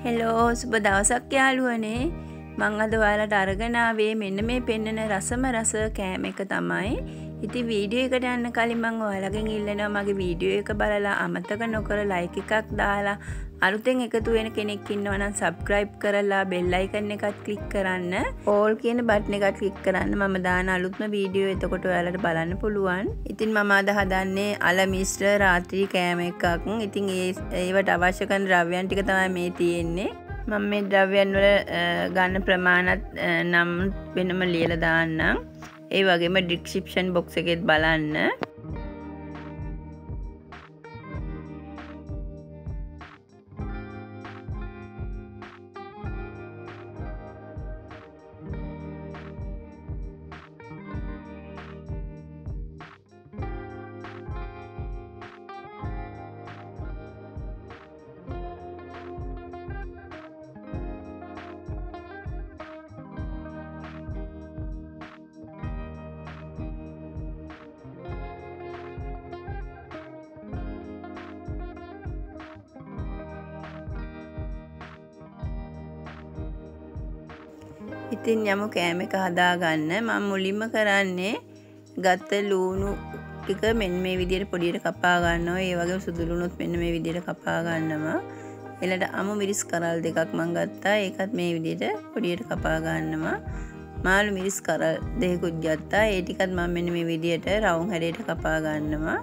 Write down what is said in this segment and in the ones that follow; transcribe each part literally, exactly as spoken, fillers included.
Hello සුබ දවසක් යාළුවනේ මං අද ඔයාලට අරගෙන ආවේ මෙන්න මේ පෙන්නන රසම රස කෑම එක තමයි. ඉතින් වීඩියෝ එකට යන්න කලින් මං ඔයාලගෙන් ඉල්ලනවා මගේ වීඩියෝ එක බලලා අමතක නොකර ලයික් එකක් දාලා අලුතෙන් එකතු වෙන කෙනෙක් ඉන්නවා නම් සබ්ස්ක්‍රයිබ් කරලා බෙල් අයිකන් එකත් ක්ලික් කරන්න. ඕල් කියන බටන් එකත් ක්ලික් කරන්න මම දාන අලුත්ම වීඩියෝ එතකොට ඔයාලට බලන්න පුළුවන්. ඉතින් මම අද හදන්නේ අල මිශ්‍ර රාත්‍රී කෑම එකක්. ඉතින් ඒ ඒවට අවශ්‍ය කරන ද්‍රව්‍යයන් ටික තමයි මේ තියෙන්නේ. මම මේ ද්‍රව්‍යයන් වල ගන්න ප්‍රමාණත් නම් වෙනම ලියලා දාන්නම්. ඒ වගේම ඩිස්ක්‍රිප්ෂන් බොක්ස් එකෙත් බලන්න. ඉතින් යමු කෑම එක හදාගන්න. මම මුලින්ම කරන්නේ ගත්ත ලූණු ටික මෙන්න මේ විදිහට පොඩියට කපා ගන්නවා. ඒ වගේම සුදු ලුණුත් මෙන්න මේ විදිහට කපා ගන්නවා. ඊළඟට අමු මිරිස් කරල් දෙකක් මම ගත්තා. ඒකත් මේ විදිහට පොඩියට කපා ගන්නවා. මාළු මිරිස් කරල් දෙකකුත් ගත්තා. ඒ ටිකත් මම මෙන්න මේ විදිහට රවුම් හැඩයට කපා ගන්නවා.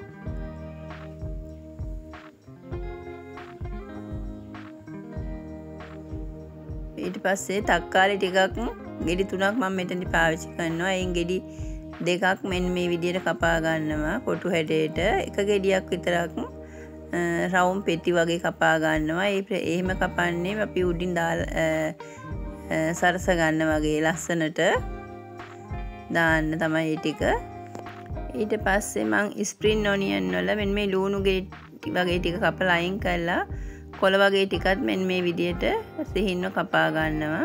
ඊට පස්සේ තක්කාලි ටිකක් ගෙඩි තුනක් මම මෙතනදි පාවිච්චි කරනවා. එයින් ගෙඩි දෙකක් මෙන්න මේ විදිහට කපා ගන්නවා කොටු හැඩයට. එක ගෙඩියක් විතරක් රවුම් පෙති වගේ කපා ගන්නවා. ඒ එහෙම කපන්නේ අපි උඩින් දාලා සරස ගන්න වගේ ලස්සනට දාන්න තමයි ඒ ටික. ඊට පස්සේ මම ස්ප්‍රින් ඔනියන් වල මෙන්න මේ ලූණු ගෙඩි වගේ ටික කපලා අයින් කරලා කොළ වගේ ටිකත් මෙන්න මේ විදිහට සිහින්ව කපා ගන්නවා.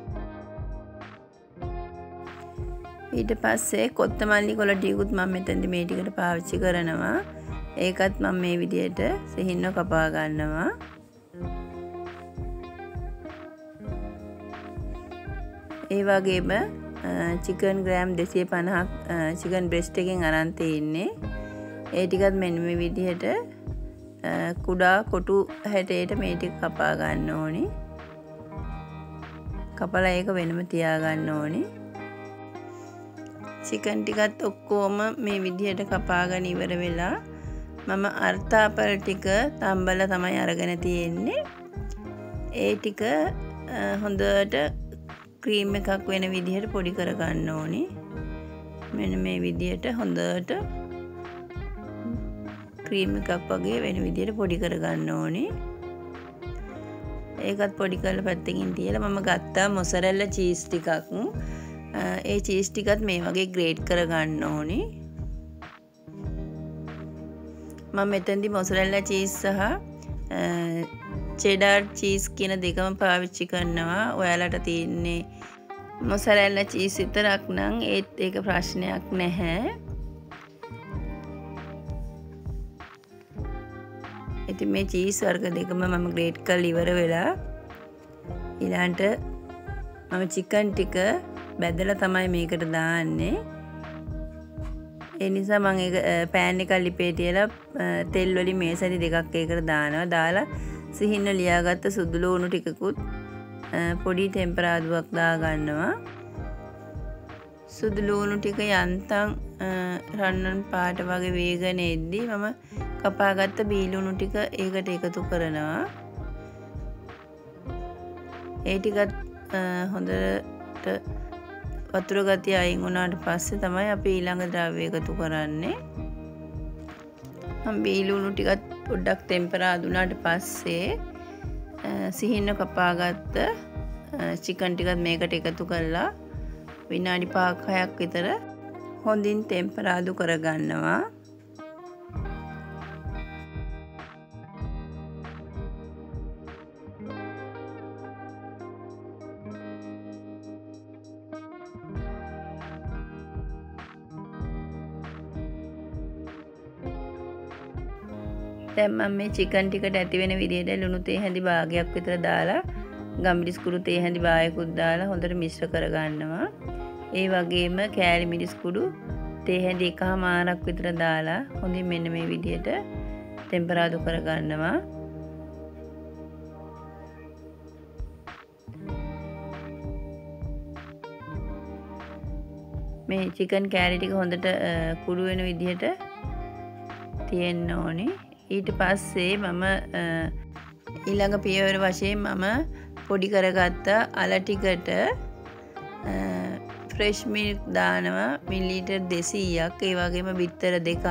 ඊට පස්සේ කොත්තමල්ලි කොළ ටිකුත් මම මෙතනදි මේ ටිකට පාවිච්චි කරනවා. ඒකත් මම මේ විදිහට සිහින්ව කපා ගන්නවා. ඒ වගේම චිකන් ග්‍රෑම් දෙසිය පනහක් චිකන් බ්‍රෙස්ට් එකෙන් අරන් තියෙන්නේ. ඒ ටිකත් මෙන්න මේ විදිහට කුඩා කොටු හැටයට මේ ටික කපා ගන්න ඕනි. කපලා ඒක වෙනම තියා ගන්න ඕනි. චිකන් ටිකත් ඔක්කොම මේ විදිහට කපාගෙන ඉවර වෙලා මම අර්තාපල් ටික තම්බලා තමයි අරගෙන තියෙන්නේ. ඒ ටික හොඳට ක්‍රීම් එකක් වෙන විදිහට පොඩි කර ගන්න ඕනි. මෙන්න මේ විදිහට හොඳට ක්‍රීම් එකක් වගේ වෙන විදිහට පොඩි කරගන්න ඕනේ. ඒකත් පොඩි කරලා පැත්තකින් තියලා මම ගත්තා මොසරෙල්ලා චීස් ටිකක්. ඒ චීස් ටිකත් මේ වගේ ග්‍රේට් කරගන්න ඕනේ. මම මෙතෙන්දි මොසරෙල්ලා චීස් සහ චෙඩර් චීස් කියන දෙකම පාවිච්චි කරනවා. ඔයාලට තියෙන්නේ මොසරෙල්ලා චීස් විතරක් නම් ඒත් ඒක ප්‍රශ්නයක් නැහැ. ඉතින් මේ චීස් වර්ග දෙකම මම ග්‍රේට් කරලා ඉවර වෙලා ඊළඟට මම චිකන් ටික බැදලා තමයි මේකට දාන්නේ. ඒ නිසා මම ඒක පෑන් එකක් ලිපේ තියලා තෙල් වලින් මේසරි දෙකක් ඒකට දානවා. දාලා සිහින්න ලියාගත්ත සුදු ලුණු ටිකකුත් පොඩි ටෙම්පරාදුවක් දා ගන්නවා. සුදු ලුණු ටික යන්තම් රන්වන් පාට වගේ වේගන එද්දි මම කපාගත්ත බීලුණු ටික ඒකට එකතු කරනවා. ඒ ටිකත් හොඳට වතුර ගතිය අයින් වුණාට පස්සේ තමයි අපි ඊළඟ ද්‍රව්‍ය එකතු කරන්නේ. මම බීලුණු ටිකත් පොඩ්ඩක් ටෙම්පරාදු වුණාට පස්සේ සිහින්න කපාගත්ත චිකන් ටිකත් මේකට එකතු කරලා විනාඩි පහක් හයක් විතර හොඳින් ටෙම්පරාදු කරගන්නවා. දැන් මම මේ චිකන් ටිකට ඇති වෙන විදිහට ලුණු තේ හැඳි භාගයක් විතර දාලා ගම්මිරිස් කුඩු තේ හැඳි භාගයකුත් දාලා හොඳට මිශ්‍ර කරගන්නවා. ඒ වගේම කෑලි මිරිස් කුඩු තේ හැඳි එකහමාරක් විතර දාලා හොඳින් මෙන්න මේ විදිහට ටෙම්පරාදු කරගන්නවා. මේ චිකන් කෑලි ටික හොඳට කුඩු වෙන විදිහට තියෙන්න ඕනේ. ඊට පස්සේ මම ඊළඟ පියවර වශයෙන් මම පොඩි කරගත්ත අල ටිකට ෆ්‍රෙෂ් මිල්ක් දානවා මිලිලීටර් දෙසීයක්. ඒ වගේම බිත්තර දෙකක්.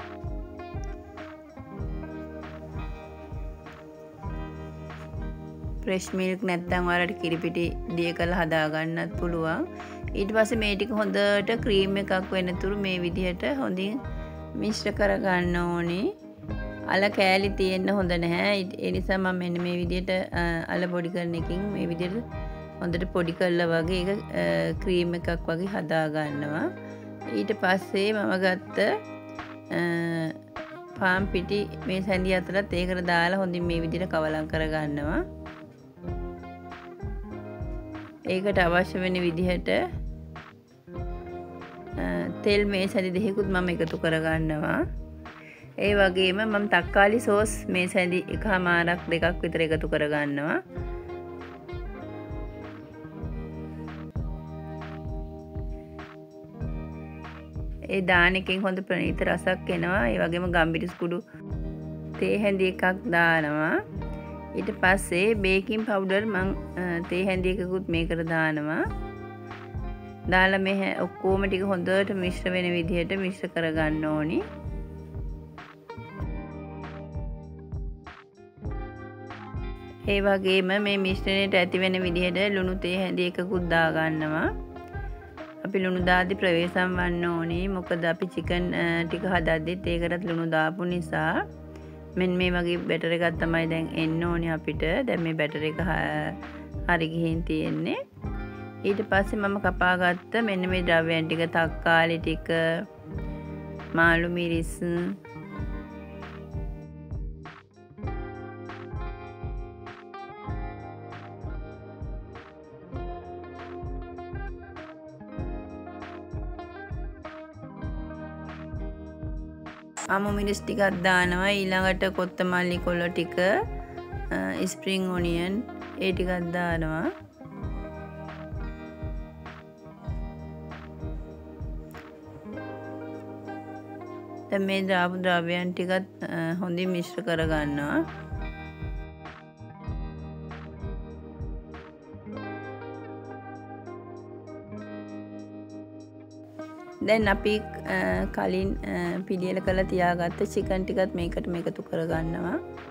ෆ්‍රෙෂ් මිල්ක් නැත්නම් ඔයාලට කිරිපිටි දිය කරලා හදා ගන්නත් පුළුවන්. ඊට පස්සේ මේ ටික හොඳට ක්‍රීම් එකක් වෙනතුරු මේ විදිහට හොඳින් මිශ්‍ර කරගන්න ඕනේ. අල කෑලි තියෙන්න හොඳ නැහැ. ඒ නිසා මම මෙන්න මේ විදිහට අල පොඩි කරන එකකින් මේ විදිහට හොඳට පොඩි කරලා වගේ ඒක ක්‍රීම් එකක් වගේ හදා ගන්නවා. ඊට පස්සේ මම ගත්ත පාන් පිටි මේ සැඳි අතරත් ඒකට දාලා හොඳින් මේ විදිහට කවලම් කරගන්නවා. ඒකට අවශ්‍ය වෙන විදිහට තෙල් මේ සැඳි දෙකකුත් මම එකතු කරගන්නවා. ඒ වගේම මම තක්කාලි සෝස් මේ සැඳි එකමාරක් දෙකක් විතර එකතු කරගන්නවා. ඒ දාන එකෙන් හොඳ ප්‍රණීත රසක් එනවා. ඒ වගේම ගම්මිරිස් කුඩු තේ හැඳි එකක් දානවා. ඊට පස්සේ බේකින් පවුඩර් මං තේ හැඳි එකකුත් මේකට දානවා. දාලා මේ ඔක්කොම ටික හොඳට මිශ්‍ර වෙන විදිහට මිශ්‍ර කරගන්න ඕනි. ඒ වගේම මේ මිශ්‍රණයට ඇති වෙන විදිහට ලුණු තේ හැඳි එකකුත් දා ගන්නවා. අපි ලුණු දාද්දි ප්‍රවේශම් වන්න ඕනේ. මොකද අපි චිකන් ටික හදද්දිත් ඒකටත් ලුණු දාපු නිසා මෙන්න මේ වගේ බැටර් එකක් තමයි දැන් එන්න ඕනේ අපිට. දැන් මේ බැටර් එක හරි ගිහින් තියෙන්නේ. ඊට පස්සේ මම කපාගත්ත මෙන්න මේ ද්‍රව්‍යයන් ටික තක්කාලි ටික මාළු මිරිස් අමු මිරිස් ටිකක් දානවා. ඊළඟට කොත්තමල්ලි කොළ ටික ස්ප්‍රිං ඔනියන් ඒ ටිකක් දානවා. දැන් මේ දාපු ද්‍රව්‍යයන් ටිකත් හොඳින් මිශ්‍ර කරගන්නවා. දැන් අපි කලින් පිළියෙල කරලා තියාගත්ත චිකන් ටිකත් මේකට මේකතු කරගන්නවා.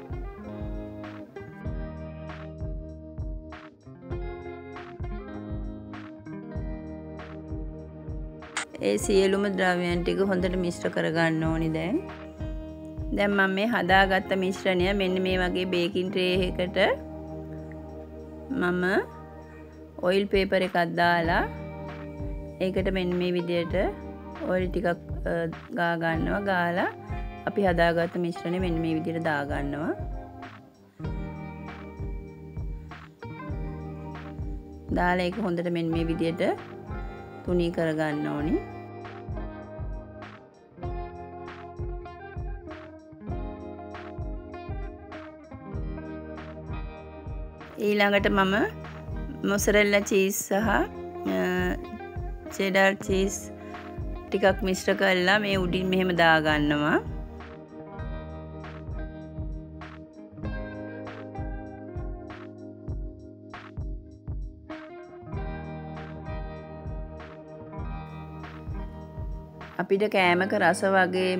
ඒ සියලුම ද්‍රව්‍යයන් ටික හොඳට මිශ්‍ර කරගන්න ඕනි දැන්. දැන් මම මේ හදාගත්ත මිශ්‍රණය මෙන්න මේ වගේ බේකින් ට්‍රේ එකකට මම ඔයිල් පේපර් එකක් දාලා ඒකට මෙන්න මේ විදිහට ඔයිල් ටිකක් ගා ගන්නවා. ගාලා අපි හදාගත්ත මිශ්‍රණය මෙන්න මේ විදිහට දා ගන්නවා. දාලා ඒක හොඳට මෙන්න මේ විදිහට තුනී කරගන්න ඕනි. ඊළඟට මම මොසරෙල්ලා චීස් සහ චෙඩර් චීස් ටිකක් මිශ්‍ර කරලා මේ උඩින් මෙහෙම දා ගන්නවා. අපිට කෑමක රස වගේම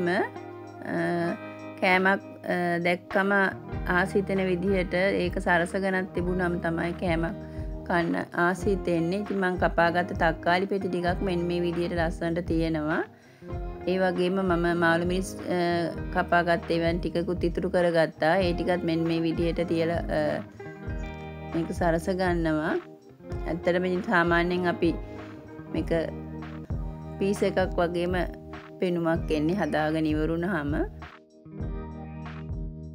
කෑමක් දැක්කම ආසිතන විදිහට ඒක සරසගෙනත් තිබුණාම තමයි කෑමක් කන්න ආසිතෙන්නේ. ඉතින් මම කපාගත්ත තක්කාලි පෙටි ටිකක් මෙන්න මේ විදිහට ලස්සනට තියෙනවා. ඒ වගේම මම මාළු මිරිස් කපාගත්ත ඒවන් ටිකකුත් ඉතුරු කරගත්තා. ඒ ටිකත් මෙන්න මේ විදිහට තියලා මේක සරස ගන්නවා. ඇත්තටම ඉතින් සාමාන්‍යයෙන් අපි මේක පීස් එකක් වගේම පෙනුමක් එන්නේ හදාගෙන ඉවරුනහම.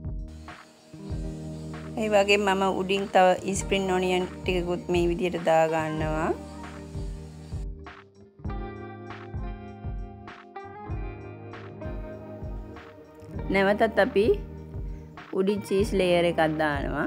ඒ වගේ මම උඩින් තව ස්ප්‍රින් ඔනියන් ටිකකුත් මේ විදිහට දා ගන්නවා. නැවතත් අපි උඩින් චීස් ලේයර් එකක් දානවා.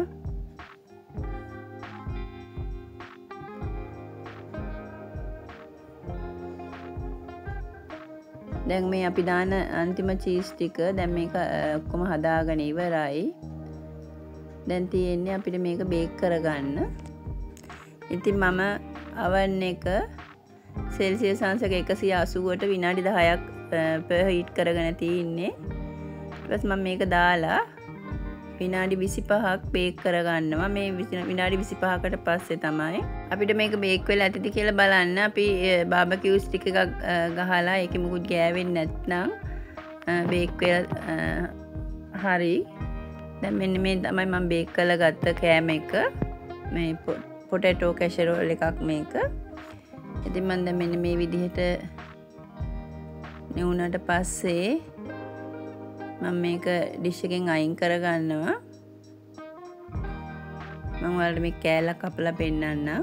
දැන් මේ අපි දාන අන්තිම චීස් ටික දැන් මේක ඔක්කොම හදාගෙන ඉවරයි. දැන් තියෙන්නේ අපිට මේක බේක් කරගන්න. ඉතින් මම oven එක සෙල්සියස් අංශක එකසිය අසූවට විනාඩි දහයක් ප්‍රීහීට් කරගෙන තියෙන්නේ. ඊට පස්සේ මම මේක දාලා විනාඩි විසිපහක් බේක් කරගන්නවා. මේ විනාඩි විසිපහකට පස්සේ තමයි අපිට මේක බේක් වෙලා ඇතිද කියලා බලන්න. අපි බාබකියු ස්ටික් එකක් ගහලා ඒකෙ මුකුත් ගෑවෙන්නේ නැත්නම් බේක් වෙලා හරි. දැන් මෙන්න මේ තමයි මම බේක් කරලා ගත්ත කෑම එක. මේ පොටේටෝ කැසරෝල් එකක් මේක. ඉතින් මම දැන් මෙන්න මේ විදිහට නෙවුනට පස්සේ මම මේක ඩිෂ් එකෙන් අයින් කරගන්නවා. මම ඔයාලට මේ කෑල්ලක් කපලා පෙන්නන්නම්.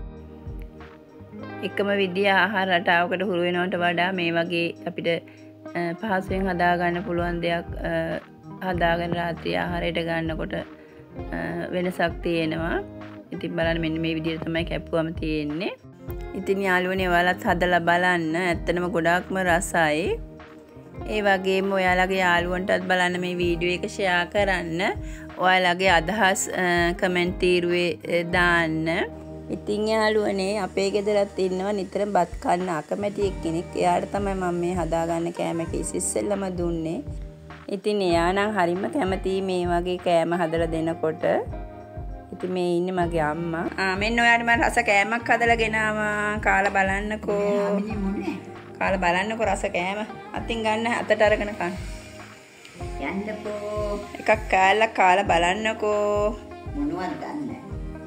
එකම විදිය ආහාර රටාවකට හුරු වෙනවට වඩා මේ වගේ අපිට පහසුවෙන් හදා ගන්න පුළුවන් දෙයක් හදාගෙන රාත්‍රී ආහාරයට ගන්නකොට වෙනසක් තියෙනවා. ඉතින් බලන්න මෙන්න මේ විදිහට තමයි කැපුවම තියෙන්නේ. ඉතින් යාළුවනේ ඔයාලත් හදලා බලන්න. ඇත්තටම ගොඩාක්ම රසයි. ඒ වගේම ඔයාලගේ යාළුවන්ටත් බලන්න මේ වීඩියෝ එක ෂෙයා කරන්න. ඔයාලගේ අදහස් කමෙන්ට් තීරුවේ දාන්න. ඉතින් යාළුවනේ අපේ ගෙදරත් ඉන්නවා නිතරම බත් කන්න අකමැති එක්කෙනෙක්. එයාට තමයි මම මේ හදාගන්න කෑම එක ඉස්සෙල්ලම දුන්නේ. ඉතින් එයා නම් හරිම කැමතියි මේ වගේ කෑම හදලා දෙනකොට. ඉතින් මේ ඉන්නේ මගේ අම්මා. ආ මෙන්න ඔයාට මම රස කෑමක් හදලා ගෙනාවා. කාලා බලන්නකෝ. කාලා බලන්නකෝ රස කෑම. අතින් ගන්න අතට අරගෙන කන්න. යන්නකෝ. එකක් කාලා කාලා බලන්නකෝ. මොනවද ගන්න?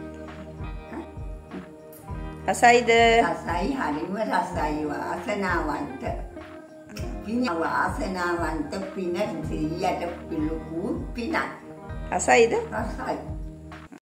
රසයිද? රසයි හරිම රසයි වාසනාවන්ත. පින වාසනාවන්ත පින සියයට පිළිකුත් පිනක්. රසයිද? රසයි.